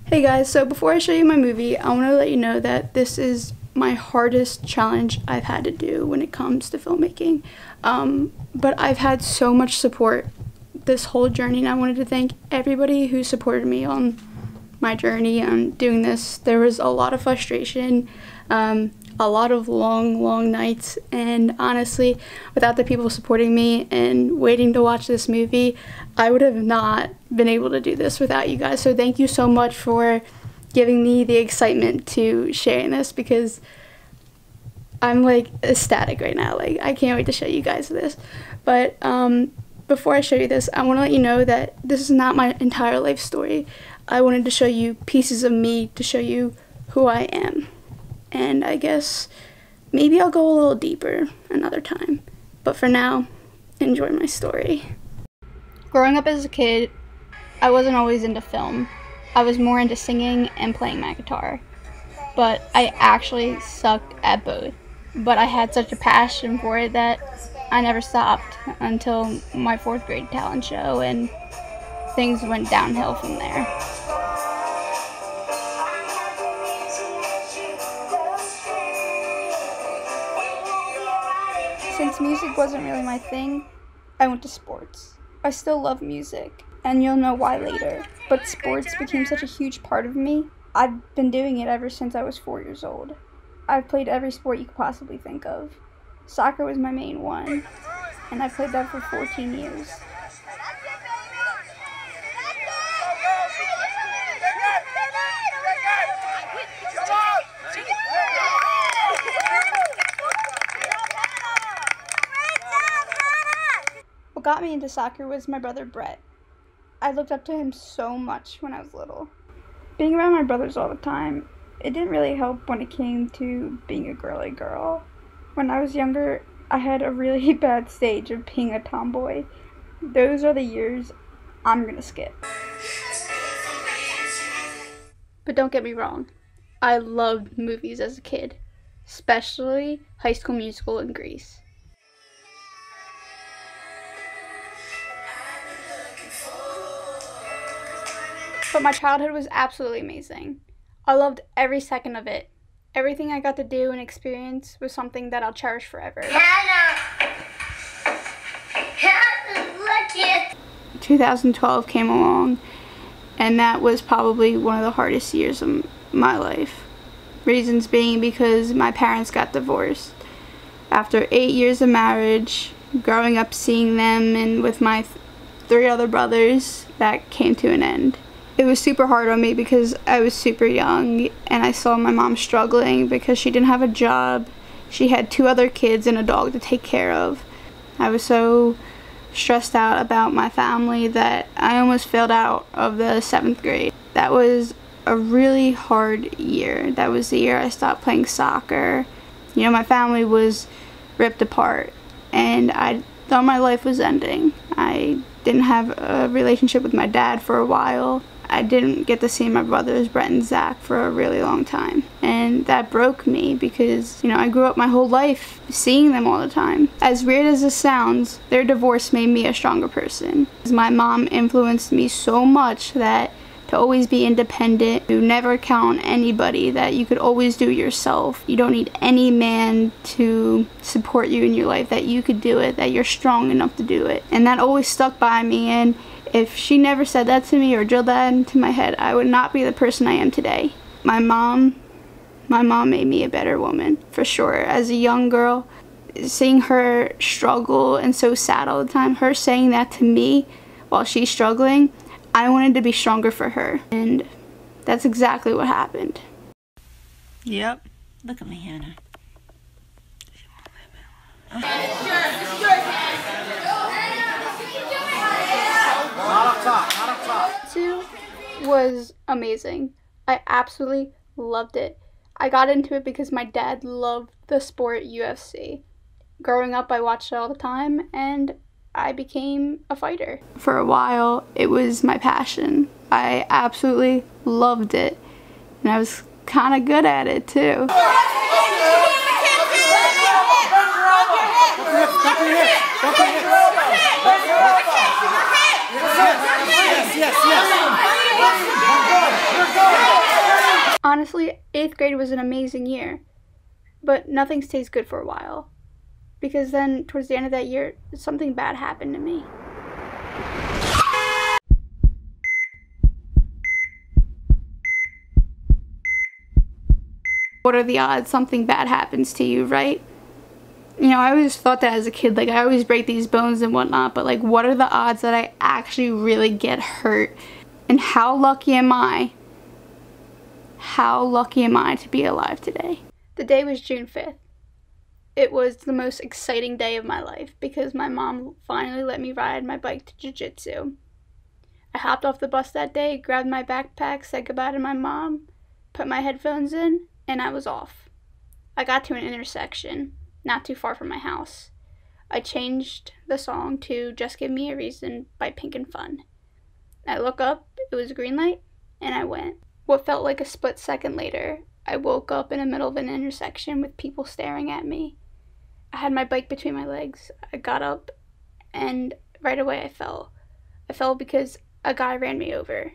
Hey guys, so before I show you my movie, I want to let you know that this is my hardest challenge I've had to do when it comes to filmmaking. But I've had so much support this whole journey, and I wanted to thank everybody who supported me on my journey on doing this. There was a lot of frustration, a lot of long nights, and honestly, without the people supporting me and waiting to watch this movie, I would have not been able to do this without you guys. So thank you so much for giving me the excitement to sharing this, because I'm like ecstatic right now. Like, I can't wait to show you guys this. But before I show you this, I want to let you know that this is not my entire life story. I wanted to show you pieces of me to show you who I am. And I guess maybe I'll go a little deeper another time. But for now, enjoy my story. Growing up as a kid, I wasn't always into film. I was more into singing and playing my guitar. But I actually sucked at both. But I had such a passion for it that I never stopped until my 4th grade talent show, and things went downhill from there. Since music wasn't really my thing, I went to sports. I still love music, and you'll know why later, but sports became such a huge part of me. I've been doing it ever since I was 4 years old. I've played every sport you could possibly think of. Soccer was my main one, and I played that for 14 years. What got me into soccer was my brother Brett. I looked up to him so much when I was little. Being around my brothers all the time, it didn't really help when it came to being a girly girl. When I was younger, I had a really bad stage of being a tomboy. Those are the years I'm gonna skip. But don't get me wrong, I loved movies as a kid, especially High School Musical and Grease. But my childhood was absolutely amazing. I loved every second of it. Everything I got to do and experience was something that I'll cherish forever. Hannah! 2012 came along, and that was probably one of the hardest years of my life. Reasons being because my parents got divorced. After 8 years of marriage, growing up seeing them and with my 3 other brothers, that came to an end. It was super hard on me because I was super young, and I saw my mom struggling because she didn't have a job. She had 2 other kids and a dog to take care of. I was so stressed out about my family that I almost failed out of the 7th grade. That was a really hard year. That was the year I stopped playing soccer. You know, my family was ripped apart, and I thought my life was ending. I didn't have a relationship with my dad for a while. I didn't get to see my brothers, Brett and Zach, for a really long time. And that broke me because, you know, I grew up my whole life seeing them all the time. As weird as this sounds, their divorce made me a stronger person. My mom influenced me so much that to always be independent, to never count on anybody, that you could always do yourself. You don't need any man to support you in your life, that you could do it, that you're strong enough to do it. And that always stuck by me, and if she never said that to me or drilled that into my head, I would not be the person I am today. My mom made me a better woman, for sure. As a young girl, seeing her struggle and so sad all the time, her saying that to me while she's struggling, I wanted to be stronger for her. And that's exactly what happened. Yep. Look at me, Hannah. Two was amazing. I absolutely loved it. I got into it because my dad loved the sport UFC. Growing up, I watched it all the time, and I became a fighter. For a while, it was my passion. I absolutely loved it, and I was kind of good at it too. Yes. Honestly, 8th grade was an amazing year, but nothing stays good for a while, because then towards the end of that year, something bad happened to me. What are the odds something bad happens to you, right? You know, I always thought that as a kid, like I always break these bones and whatnot, but like what are the odds that I actually really get hurt? And how lucky am I? How lucky am I to be alive today? The day was June 5th. It was the most exciting day of my life because my mom finally let me ride my bike to jiu-jitsu. I hopped off the bus that day, grabbed my backpack, said goodbye to my mom, put my headphones in, and I was off. I got to an intersection, not too far from my house. I changed the song to Just Give Me a Reason by Pink and Fun. I look up, it was a green light, and I went. What felt like a split second later, I woke up in the middle of an intersection with people staring at me. I had my bike between my legs. I got up, and right away I fell. I fell because a guy ran me over.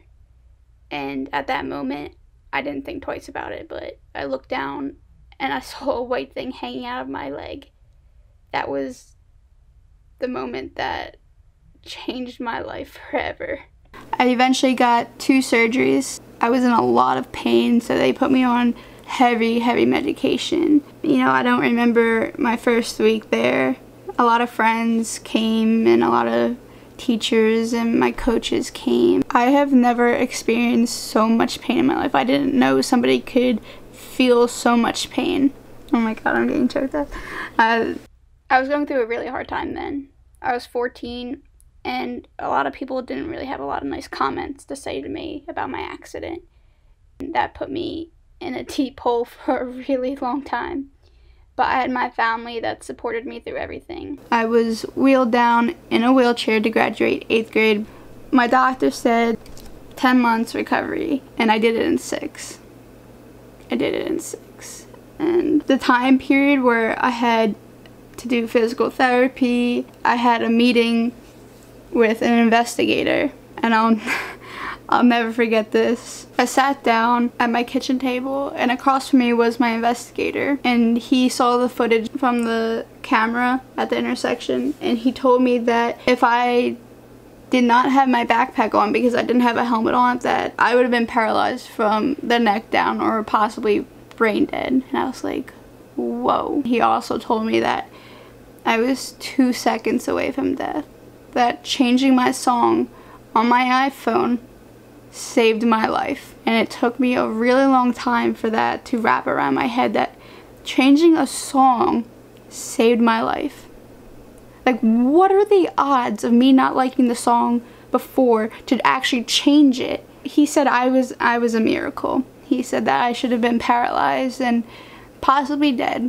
And at that moment, I didn't think twice about it, but I looked down and I saw a white thing hanging out of my leg. That was the moment that changed my life forever. I eventually got 2 surgeries. I was in a lot of pain, so they put me on heavy medication. You know, I don't remember my first week there. A lot of friends came and a lot of teachers and my coaches came. I have never experienced so much pain in my life. I didn't know somebody could feel so much pain. Oh my god, I'm getting choked up. I was going through a really hard time then. I was 14 and a lot of people didn't really have a lot of nice comments to say to me about my accident. That put me in a deep hole for a really long time. But I had my family that supported me through everything. I was wheeled down in a wheelchair to graduate 8th grade. My doctor said 10 months recovery, and I did it in 6. I did it in 6. And the time period where I had to do physical therapy, I had a meeting with an investigator, and I'll never forget this. I sat down at my kitchen table and across from me was my investigator, and he saw the footage from the camera at the intersection, and he told me that if I did not have my backpack on because I didn't have a helmet on, that I would have been paralyzed from the neck down or possibly brain dead. And I was like, whoa. He also told me that I was 2 seconds away from death, that changing my song on my iPhone saved my life. And it took me a really long time for that to wrap around my head, that changing a song saved my life. Like, what are the odds of me not liking the song before to actually change it? He said I was a miracle. He said that I should have been paralyzed and possibly dead.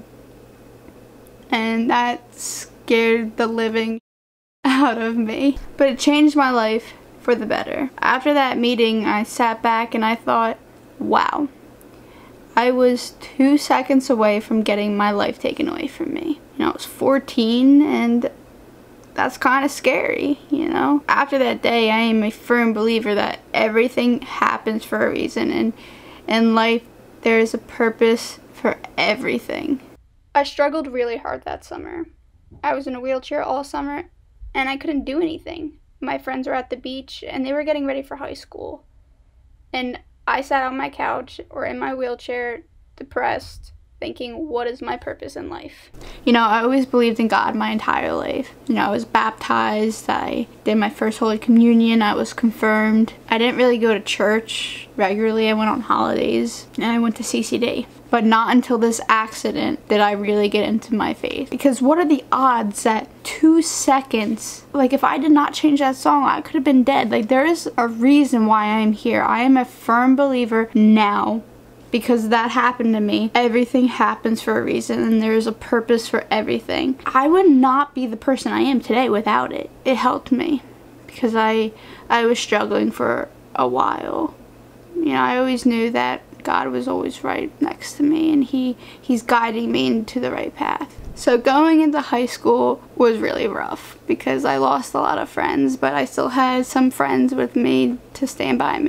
And that scared the living out of me. But it changed my life for the better. After that meeting, I sat back and I thought, wow, I was 2 seconds away from getting my life taken away from me. You know, I was 14 and that's kind of scary, you know. After that day, I am a firm believer that everything happens for a reason, and in life, there is a purpose for everything. I struggled really hard that summer. I was in a wheelchair all summer and I couldn't do anything. My friends were at the beach and they were getting ready for high school. And I sat on my couch or in my wheelchair, depressed, thinking, what is my purpose in life? You know, I always believed in God my entire life. You know, I was baptized, I did my first Holy Communion, I was confirmed. I didn't really go to church regularly. I went on holidays and I went to CCD. But not until this accident did I really get into my faith. Because what are the odds that 2 seconds, like if I did not change that song, I could have been dead. Like, there is a reason why I'm here. I am a firm believer now because that happened to me. Everything happens for a reason and there is a purpose for everything. I would not be the person I am today without it. It helped me because I was struggling for a while. You know, I always knew that God was always right next to me and he's guiding me into the right path. So going into high school was really rough because I lost a lot of friends, but I still had some friends with me to stand by me.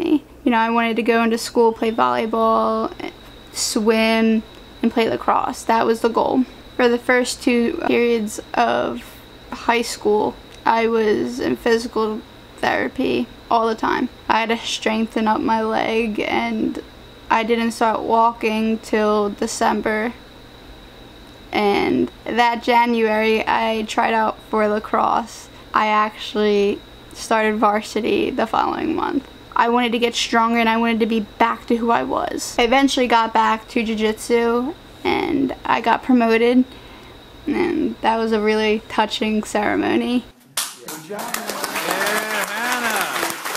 You know, I wanted to go into school, play volleyball, swim, and play lacrosse. That was the goal. For the first 2 periods of high school, I was in physical therapy all the time. I had to strengthen up my leg, and I didn't start walking till December. And that January, I tried out for lacrosse. I actually started varsity the following month. I wanted to get stronger, and I wanted to be back to who I was. I eventually got back to jiu-jitsu, and I got promoted, and that was a really touching ceremony. Good job. Yeah, Hannah.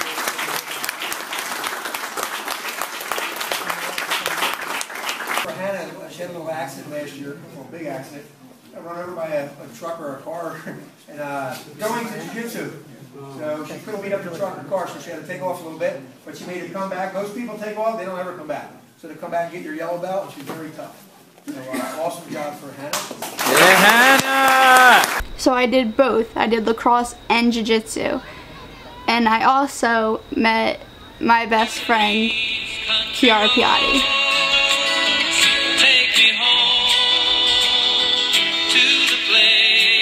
For Hannah, she had a little accident last year, well, a big accident. Got run over by a truck or a car, and going to jiu-jitsu. So she couldn't beat up the truck or car, so she had to take off a little bit, but she made it come back. Most people take off, they don't ever come back. So to come back and get your yellow belt, and she's very tough. So awesome job for Hannah. Yeah, Hannah! So I did both. I did lacrosse and jiu-jitsu. And I also met my best friend, Chiara Piatti. Take me home to the place.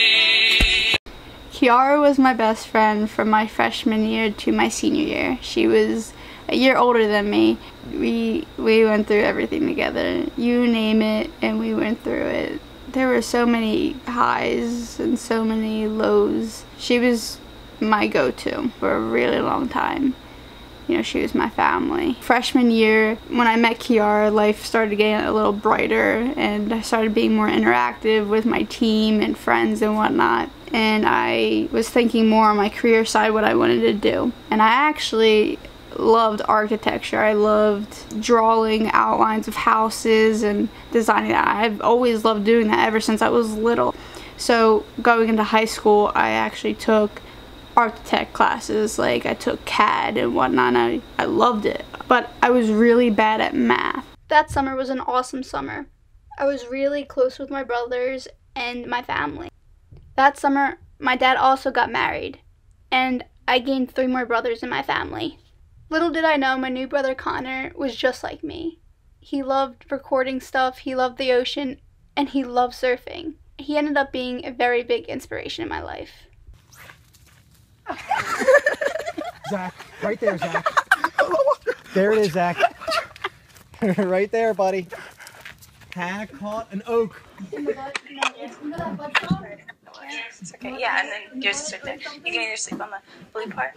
Chiara was my best friend from my freshman year to my senior year. She was a year older than me. We went through everything together. You name it, and we went through it. There were so many highs and so many lows. She was my go-to for a really long time. You know, she was my family. Freshman year, when I met Chiara, life started getting a little brighter, and I started being more interactive with my team and friends and whatnot. And I was thinking more on my career side, what I wanted to do. And I actually loved architecture. I loved drawing outlines of houses and designing that. I've always loved doing that ever since I was little. So going into high school, I actually took architect classes. Like, I took CAD and whatnot, and I loved it. But I was really bad at math. That summer was an awesome summer. I was really close with my brothers and my family. That summer, my dad also got married, and I gained 3 more brothers in my family. Little did I know my new brother Connor was just like me. He loved recording stuff, he loved the ocean, and he loved surfing. He ended up being a very big inspiration in my life. Zach, right there, Zach. There it is, Zach. Right there, buddy. Hannah caught an oak. It's okay, yeah, and then yours is right there. You can either sleep on the blue part.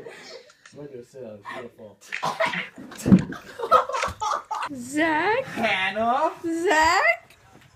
Zach? Hannah? Zach?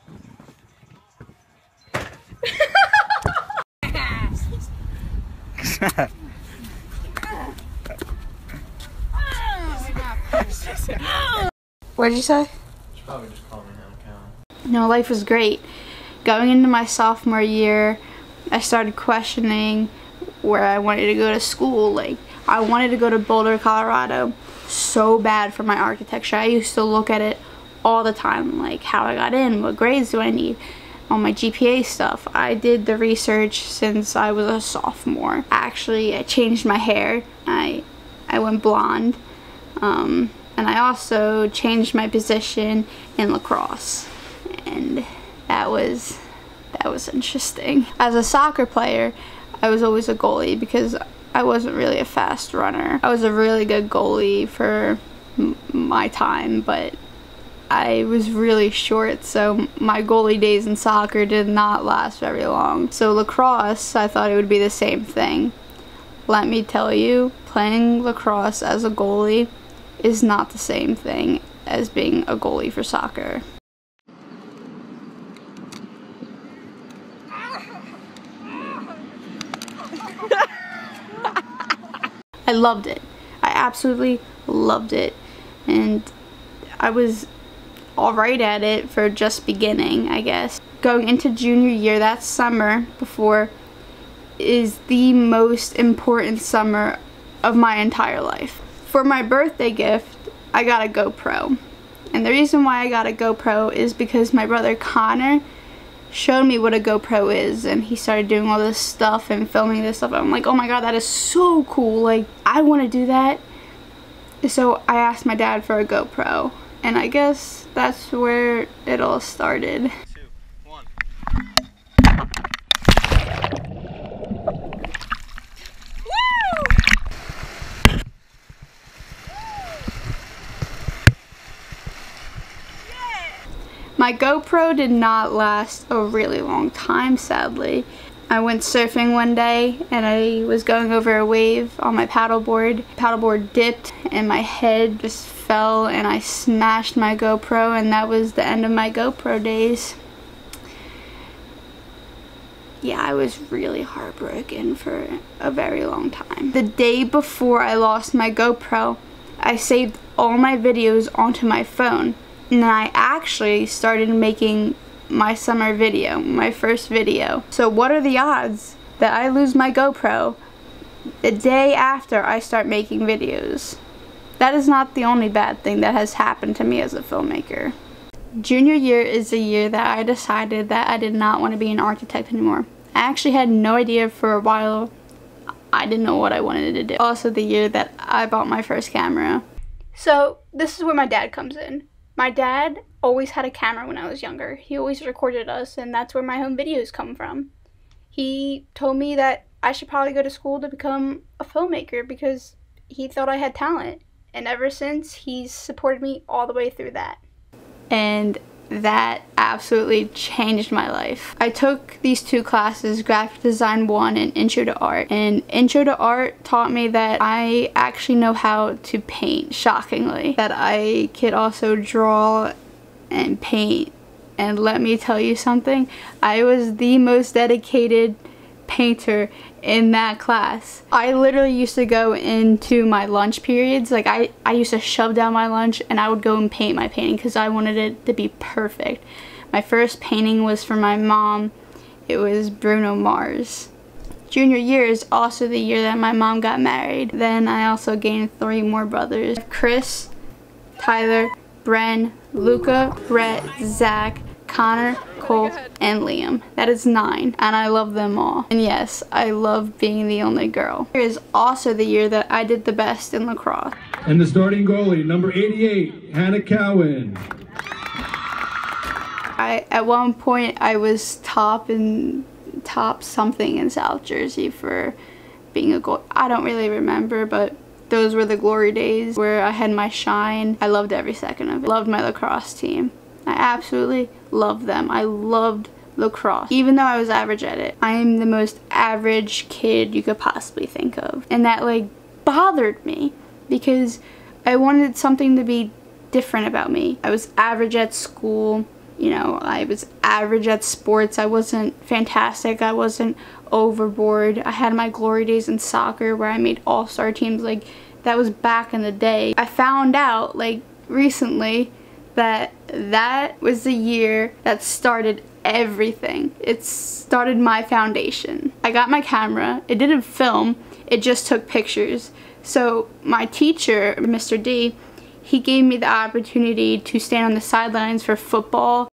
What did you say? Probably just call me Hannah Cowan. No, life was great. Going into my sophomore year, I started questioning where I wanted to go to school. Like, I wanted to go to Boulder, Colorado so bad for my architecture. I used to look at it all the time, like how I got in, what grades do I need, all my GPA stuff. I did the research since I was a sophomore. Actually, I changed my hair. I went blonde. And I also changed my position in lacrosse. And that was interesting. As a soccer player, I was always a goalie because I wasn't really a fast runner. I was a really good goalie for my time, but I was really short, so my goalie days in soccer did not last very long. So lacrosse, I thought it would be the same thing. Let me tell you, playing lacrosse as a goalie is not the same thing as being a goalie for soccer. I loved it. I absolutely loved it. And I was alright at it for just beginning, I guess. Going into junior year, that summer before, is the most important summer of my entire life. For my birthday gift, I got a GoPro. And the reason why I got a GoPro is because my brother Connor showed me what a GoPro is, and he started doing all this stuff and filming this stuff. I'm like, oh my god, that is so cool. Like, I want to do that So I asked my dad for a GoPro, and I guess that's where it all started. 2, 1. My GoPro did not last a really long time, sadly. I went surfing one day and I was going over a wave on my paddleboard. Paddleboard dipped and my head just fell and I smashed my GoPro, and that was the end of my GoPro days. Yeah, I was really heartbroken for a very long time. The day before I lost my GoPro, I saved all my videos onto my phone, and I actually started making my summer video, my first video. So what are the odds that I lose my GoPro the day after I start making videos? That is not the only bad thing that has happened to me as a filmmaker. Junior year is the year that I decided that I did not want to be an architect anymore. I actually had no idea for a while. I didn't know what I wanted to do. Also the year that I bought my first camera. So this is where my dad comes in. My dad always had a camera when I was younger. He always recorded us, and that's where my home videos come from. He told me that I should probably go to school to become a filmmaker because he thought I had talent. And ever since, he's supported me all the way through that. And that absolutely changed my life. I took these 2 classes, Graphic Design 1 and Intro to Art. And Intro to Art taught me that I actually know how to paint, shockingly. That I could also draw and paint. And let me tell you something, I was the most dedicated painter in that class. I literally used to go into my lunch periods, like I used to shove down my lunch and I would go and paint my painting because I wanted it to be perfect. My first painting was for my mom. It was Bruno Mars. Junior year is also the year that my mom got married. Then I also gained 3 more brothers. Chris, Tyler, Bren, Luca, Brett, Zach, Connor, Cole, and Liam. That is 9, and I love them all. And yes, I love being the only girl. Here is also the year that I did the best in lacrosse. And the starting goalie, number 88, Hannah Cowan. At one point, I was top something in South Jersey for being a goal. I don't really remember, but those were the glory days where I had my shine. I loved every second of it. Loved my lacrosse team. I absolutely loved them. I loved lacrosse. Even though I was average at it, I am the most average kid you could possibly think of. And that like bothered me because I wanted something to be different about me. I was average at school, you know, I was average at sports. I wasn't fantastic. I wasn't overboard. I had my glory days in soccer where I made all-star teams. Like, that was back in the day. I found out like recently that was the year that started everything. It started my foundation. I got my camera. It didn't film, it just took pictures. So my teacher, Mr. D, he gave me the opportunity to stand on the sidelines for football.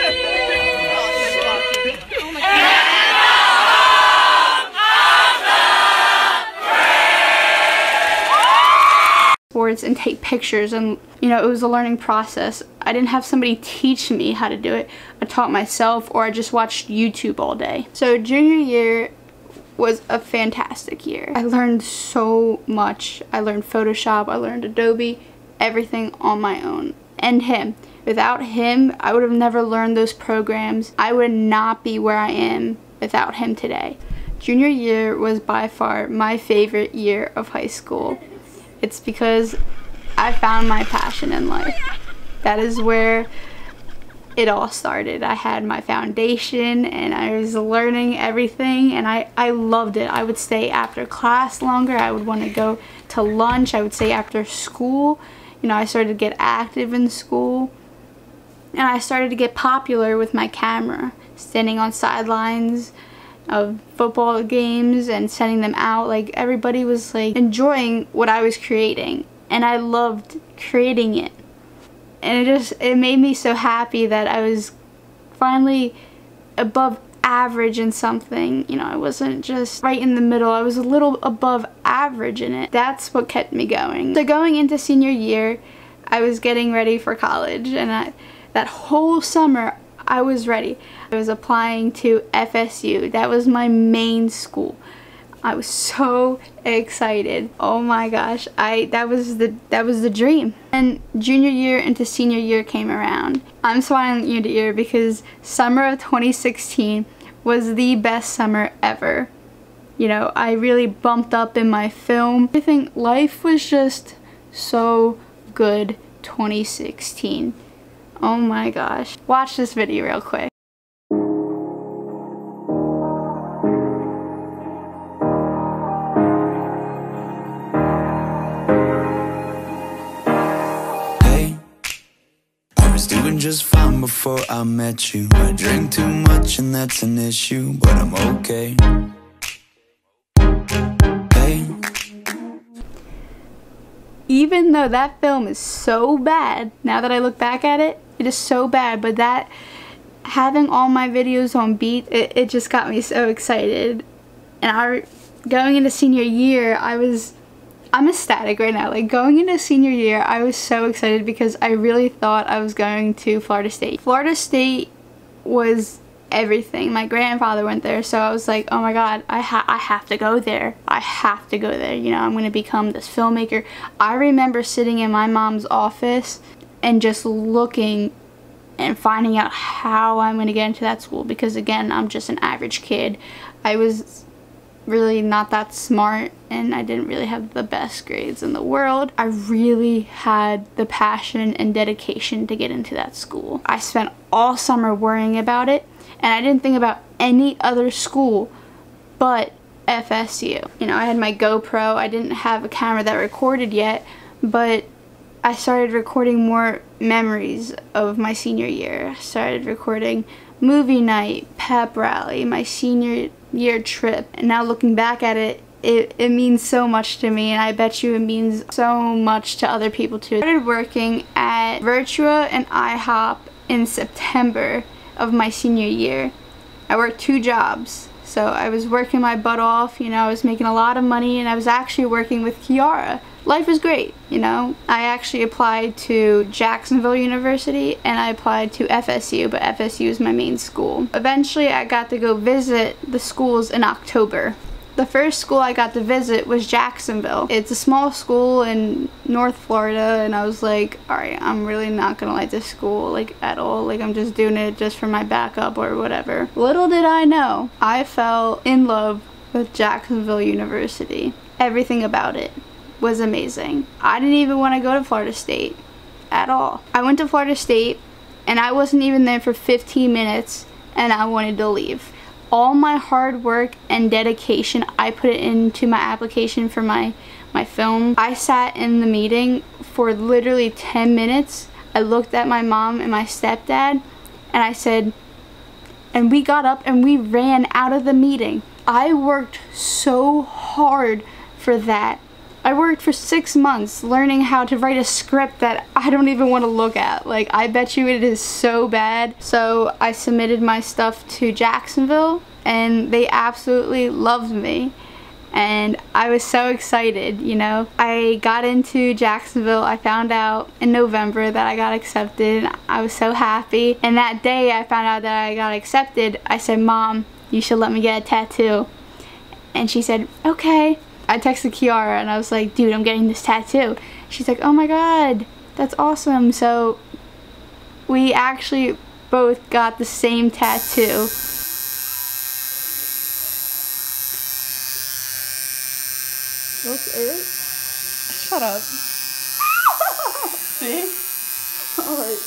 Sports and take pictures, and you know, it was a learning process. I didn't have somebody teach me how to do it. I taught myself, or I just watched YouTube all day. So junior year was a fantastic year. I learned so much. I learned Photoshop, I learned Adobe, everything on my own. And him. Without him, I would have never learned those programs. I would not be where I am without him today. Junior year was by far my favorite year of high school. It's because I found my passion in life. That is where it all started. I had my foundation and I was learning everything, and I loved it. I would stay after class longer. I would want to go to lunch. I would stay after school. You know, I started to get active in school, and I started to get popular with my camera, standing on sidelines of football games and sending them out. Like, everybody was like enjoying what I was creating, and I loved creating it. And it made me so happy that I was finally above average in something. You know, I wasn't just right in the middle. I was a little above average in it. That's what kept me going. So going into senior year, I was getting ready for college, and that whole summer I was ready. I was applying to FSU. That was my main school. I was so excited. Oh my gosh, that was the dream. And junior year into senior year came around. I'm smiling ear to ear because summer of 2016 was the best summer ever. You know, I really bumped up in my film. I think life was just so good 2016. Oh my gosh. Watch this video real quick. Doing just fine before I met you. I drink too much and that's an issue, but I'm okay. Hey. Even though that film is so bad, now that I look back at it, it is so bad, but that having all my videos on beat, it just got me so excited. And going into senior year, I'm ecstatic right now. Like, going into senior year, I was so excited because I really thought I was going to Florida State. Florida State was everything. My grandfather went there, so I was like, oh my god, I have to go there. I have to go there. You know, I'm going to become this filmmaker. I remember sitting in my mom's office and just looking and finding out how I'm going to get into that school, because again, I'm just an average kid. I was really not that smart, and I didn't really have the best grades in the world. I really had the passion and dedication to get into that school. I spent all summer worrying about it, and I didn't think about any other school but FSU. You know, I had my GoPro. I didn't have a camera that recorded yet, but I started recording more memories of my senior year. I started recording movie night, pep rally, my senior year trip, and now looking back at it, it means so much to me, and I bet you it means so much to other people too. I started working at Virtua and IHOP in September of my senior year. I worked 2 jobs, so I was working my butt off, you know, I was making a lot of money, and I was actually working with Kiara. Life was great, you know. I actually applied to Jacksonville University and I applied to FSU, but FSU is my main school. Eventually I got to go visit the schools in October. The first school I got to visit was Jacksonville. It's a small school in North Florida, and I was like, alright, I'm really not gonna like this school, like, at all. Like, I'm just doing it just for my backup or whatever. Little did I know, I fell in love with Jacksonville University. Everything about it was amazing. I didn't even want to go to Florida State at all. I went to Florida State and I wasn't even there for 15 minutes and I wanted to leave. All my hard work and dedication, I put it into my application for my film. I sat in the meeting for literally 10 minutes. I looked at my mom and my stepdad and I said, and we got up and we ran out of the meeting. I worked so hard for that. I worked for 6 months learning how to write a script that I don't even want to look at. Like, I bet you it is so bad. So I submitted my stuff to Jacksonville and they absolutely loved me. And I was so excited, you know. I got into Jacksonville. I found out in November that I got accepted. I was so happy. And that day I found out that I got accepted, I said, Mom, you should let me get a tattoo. And she said, okay. I texted Kiara and I was like, dude, I'm getting this tattoo. She's like, oh my god, that's awesome. So we actually both got the same tattoo. That's it? Shut up. See? Alright.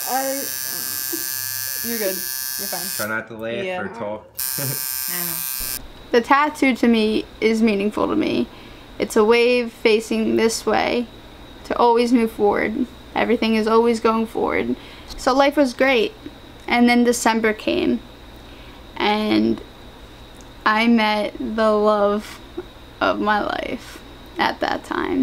You're good. You're fine. Try not to laugh or talk. I know. The tattoo to me is meaningful to me. It's a wave facing this way to always move forward. Everything is always going forward. So life was great. And then December came and I met the love of my life at that time.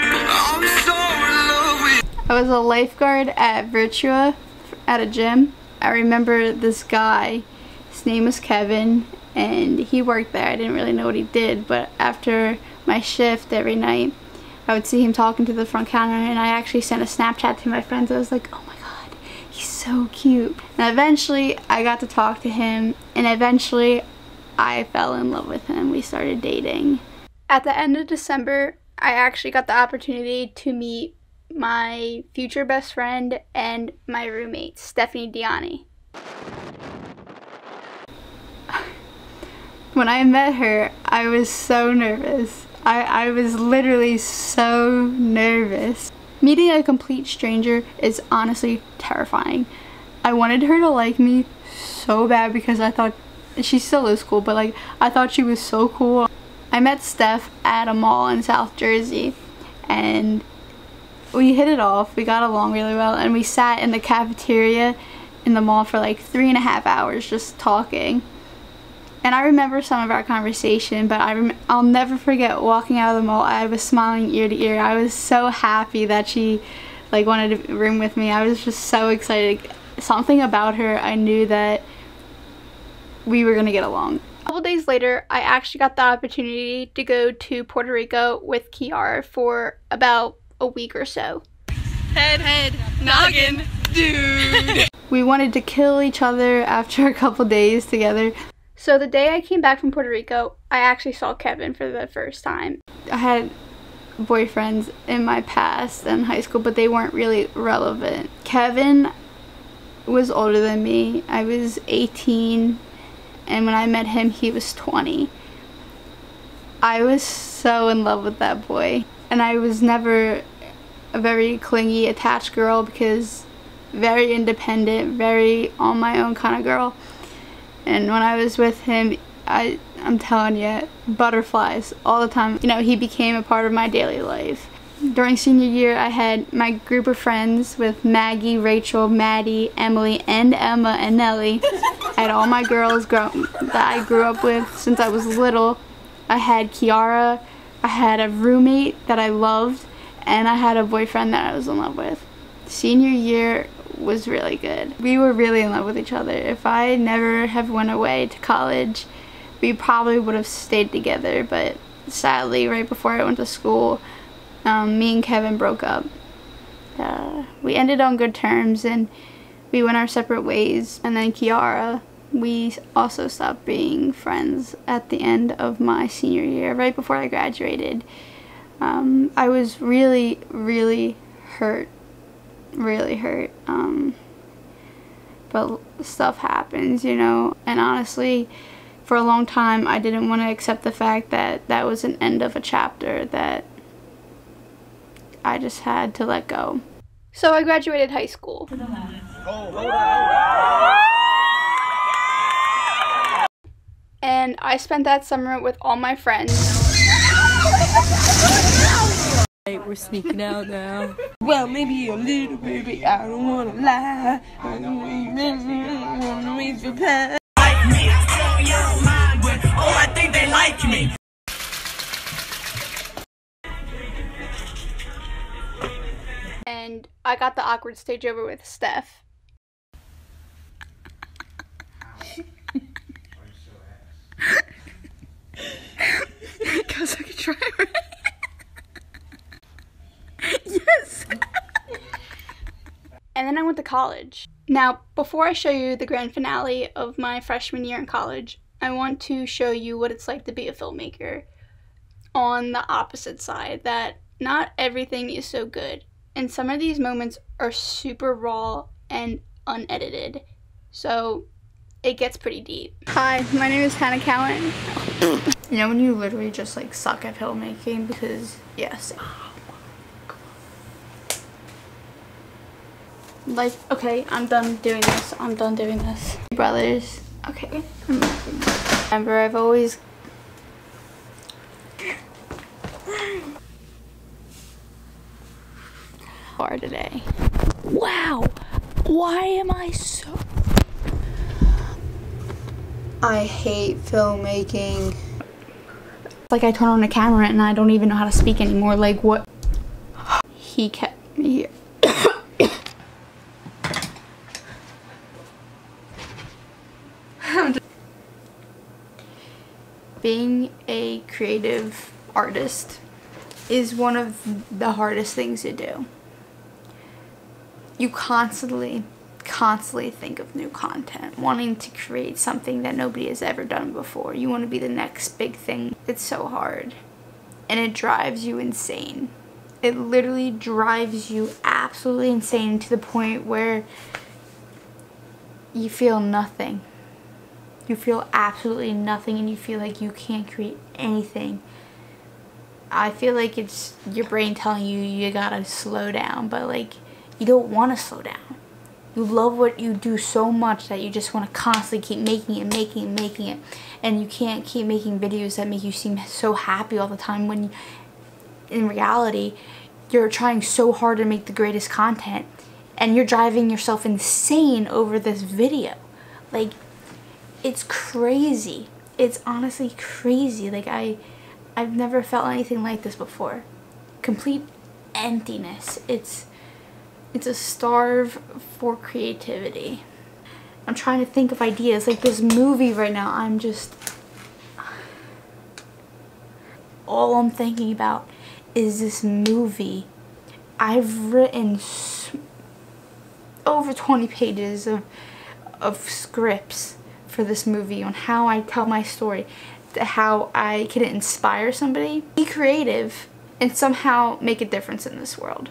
I was a lifeguard at Virtua at a gym. I remember this guy, his name was Kevin, and he worked there. I didn't really know what he did, but after my shift every night, I would see him talking to the front counter, and I actually sent a Snapchat to my friends. I was like, oh my god, he's so cute. And eventually I got to talk to him, and eventually I fell in love with him. We started dating. At the end of December, I actually got the opportunity to meet my future best friend and my roommate, Stephanie Diani. When I met her, I was so nervous. I was literally so nervous. Meeting a complete stranger is honestly terrifying. I wanted her to like me so bad because I thought, she still is cool, but like, I thought she was so cool. I met Steph at a mall in South Jersey, and we hit it off. We got along really well, and we sat in the cafeteria in the mall for like 3.5 hours just talking. And I remember some of our conversation, but I'll never forget walking out of the mall. I was smiling ear to ear. I was so happy that she like wanted to room with me. I was just so excited. Something about her, I knew that we were gonna get along. A couple days later, I actually got the opportunity to go to Puerto Rico with Kiara for about a week or so. Head, noggin, dude. We wanted to kill each other after a couple days together. So the day I came back from Puerto Rico, I actually saw Kevin for the first time. I had boyfriends in my past in high school, but they weren't really relevant. Kevin was older than me. I was 18, and when I met him, he was 20. I was so in love with that boy, and I was never a very clingy, attached girl because very independent, very on my own kind of girl. And when I was with him, I'm telling you, butterflies all the time. You know, he became a part of my daily life. During senior year, I had my group of friends with Maggie, Rachel, Maddie, Emily, and Emma, and Nellie. I had all my girls that I grew up with since I was little. I had Kiara, I had a roommate that I loved, and I had a boyfriend that I was in love with. Senior year was really good. We were really in love with each other. If I never have went away to college, we probably would have stayed together, but sadly, right before I went to school, me and Kevin broke up. We ended on good terms, and we went our separate ways. And then Kiara, we also stopped being friends at the end of my senior year, right before I graduated. I was really, really hurt. Really hurt, but stuff happens, you know, and honestly, for a long time, I didn't want to accept the fact that that was an end of a chapter that I just had to let go. So I graduated high school. And I spent that summer with all my friends. We're sneaking out now. Well, maybe a little baby, I don't wanna lie. Like me, I your mind with, oh, I think they like me. And I got the awkward stage over with Steph. Cause I could try it. Yes! And then I went to college. Now, before I show you the grand finale of my freshman year in college, I want to show you what it's like to be a filmmaker on the opposite side, that not everything is so good. And some of these moments are super raw and unedited. So it gets pretty deep. Hi, my name is Hannah Cowan. You know when you literally just like suck at filmmaking because, yes. Like, okay, I'm done doing this. I'm done doing this. Brothers. Okay. Remember, I've always... Far today. Wow! Why am I so... I hate filmmaking. It's like I turn on the camera and I don't even know how to speak anymore. Like, what? He kept me here. creative artist is one of the hardest things to do. You constantly think of new content, wanting to create something that nobody has ever done before. You want to be the next big thing. It's so hard, and it drives you insane. It literally drives you absolutely insane to the point where you feel nothing. You feel absolutely nothing, and you feel like you can't create anything. I feel like it's your brain telling you you gotta slow down, but like, you don't want to slow down. You love what you do so much that you just want to constantly keep making it, and you can't keep making videos that make you seem so happy all the time when in reality you're trying so hard to make the greatest content and you're driving yourself insane over this video. Like, it's crazy. It's honestly crazy. Like, I've never felt anything like this before. Complete emptiness. It's a starve for creativity. I'm trying to think of ideas. Like this movie right now, all I'm thinking about is this movie. I've written over 20 pages of scripts for this movie on how I tell my story, how I can inspire somebody, be creative, and somehow make a difference in this world.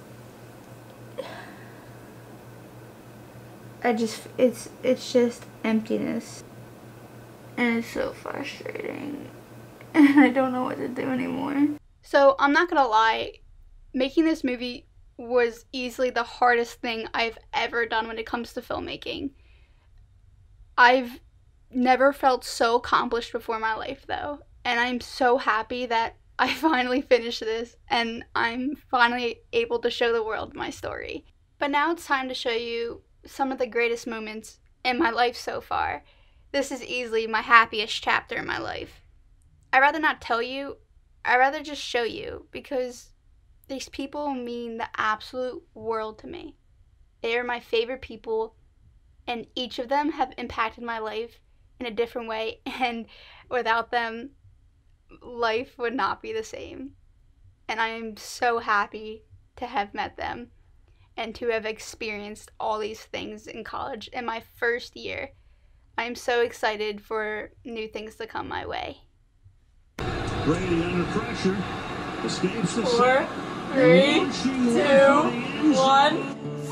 It's just emptiness, and it's so frustrating, and I don't know what to do anymore. So I'm not gonna lie, making this movie was easily the hardest thing I've ever done when it comes to filmmaking. I've never felt so accomplished before in my life though, and I'm so happy that I finally finished this and I'm finally able to show the world my story. But now it's time to show you some of the greatest moments in my life so far. This is easily my happiest chapter in my life. I'd rather not tell you, I'd rather just show you, because these people mean the absolute world to me. They are my favorite people, and each of them have impacted my life in a different way, and without them, life would not be the same. And I am so happy to have met them and to have experienced all these things in college in my first year. I am so excited for new things to come my way. Brady under pressure. Escapes the 4, 3, 2, 1.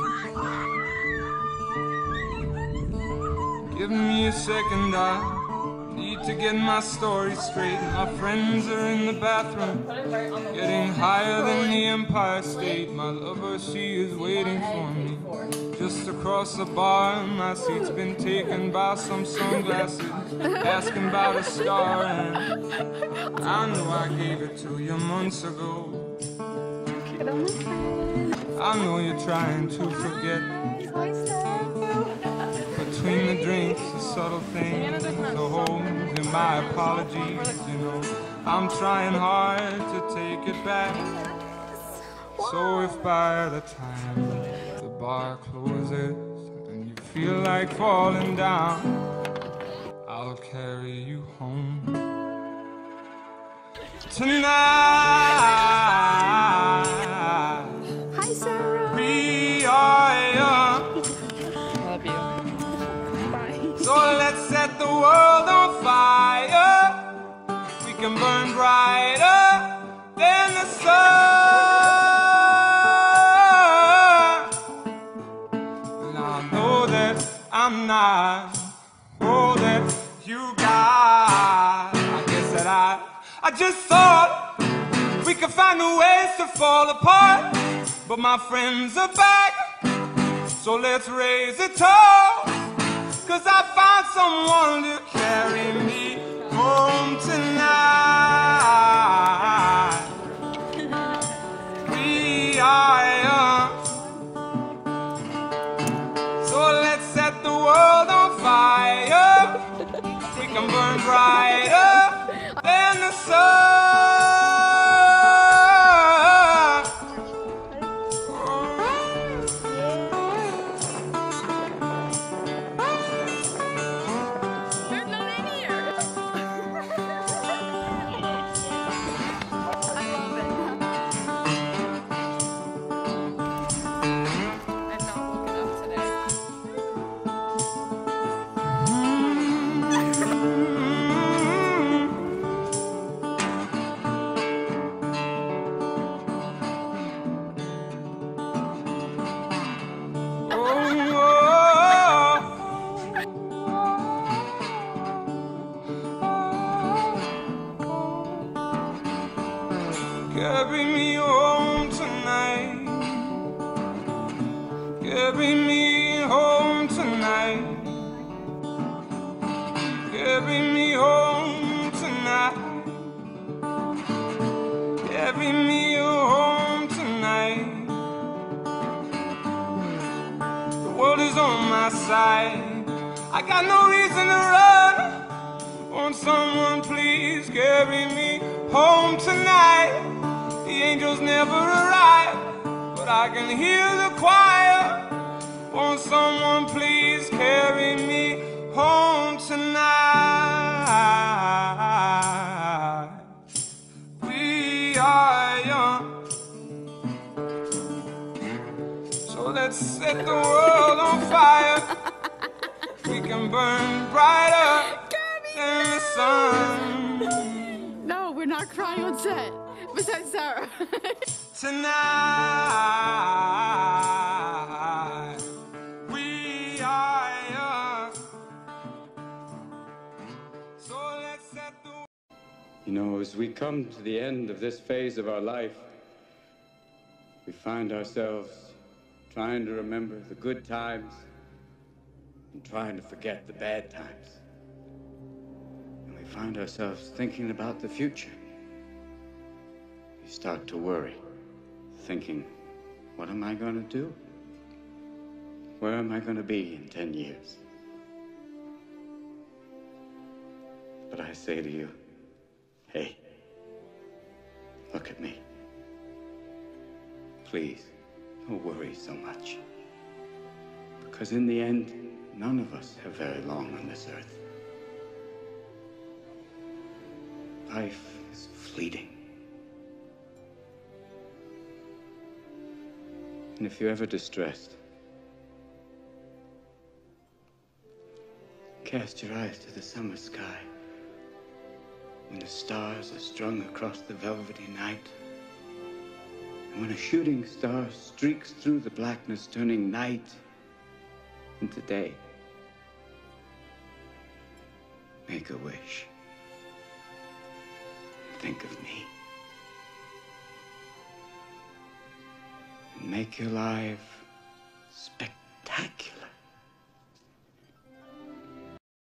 Give me a second, I need to get my story straight. My friends are in the bathroom, getting higher than the Empire State. My lover, she is waiting for me just across the bar. My seat's been taken by some sunglasses, asking about a star. And I know I gave it to you months ago. I know you're trying to forget. Between the drinks, the subtle things, the holes in my apologies, you know, I'm trying hard to take it back. So if by the time the bar closes and you feel like falling down, I'll carry you home tonight. Hi, Sarah. We are young. Love you. So let's set the world on fire. We can burn brighter than the sun. And I know that I'm not all that you got. I guess that I just thought we could find new ways to fall apart. But my friends are back, so let's raise a toast. 'Cause I found someone to carry me home tonight. We are young, so let's set the world on fire. We can burn brighter than the sun. carry me home tonight. Carry me home tonight. Carry me home tonight. Carry me home tonight. The world is on my side. I got no reason to run. Won't someone please carry me home tonight? The angels never arrive, but I can hear the choir. Won't someone please carry me home tonight? We are young, so let's set the world on fire. We can burn brighter than the sun. No, we're not crying on set. Besides Sarah. Tonight, we are young, so let's set the... You know, as we come to the end of this phase of our life, we find ourselves trying to remember the good times and trying to forget the bad times. And we find ourselves thinking about the future. We start to worry, thinking, what am I going to do? Where am I going to be in 10 years? But I say to you, hey, look at me. Please, don't worry so much. Because in the end, none of us have very long on this earth. Life is fleeting. And if you're ever distressed, cast your eyes to the summer sky when the stars are strung across the velvety night, and when a shooting star streaks through the blackness, turning night into day. Make a wish. Think of me. And make your life spectacular.